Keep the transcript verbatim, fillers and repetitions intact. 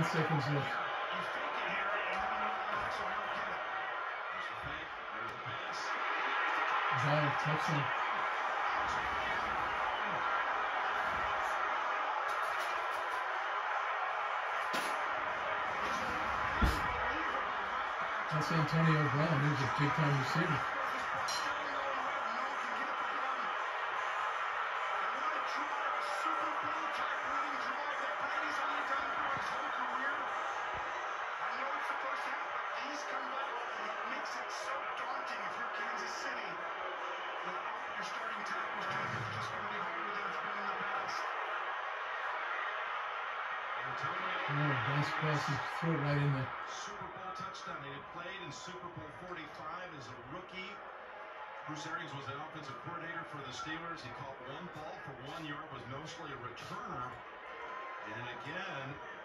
seconds left. Zion, touchdown. That's Antonio Brown. He's a big-time receiver. Oh, nice pass. He threw it right in there. Super Bowl touchdown. He had played in Super Bowl forty-five as a rookie. Bruce Arians was the offensive coordinator for the Steelers. He caught one ball for one yard, was mostly a returner. And again,